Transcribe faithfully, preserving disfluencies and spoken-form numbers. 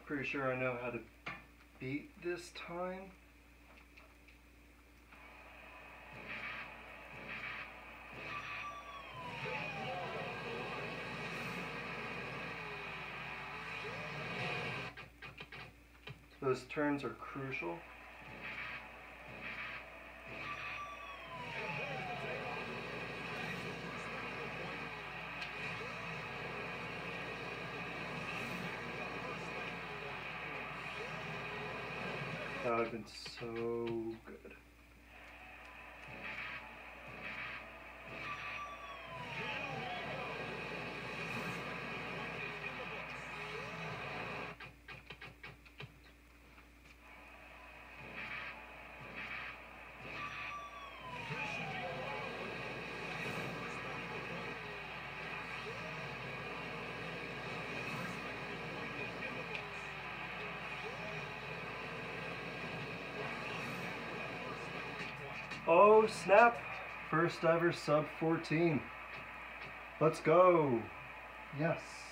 Pretty sure I know how to beat this time. Those turns are crucial. That would have been so good. Oh snap! First ever sub fourteen. Let's go! Yes.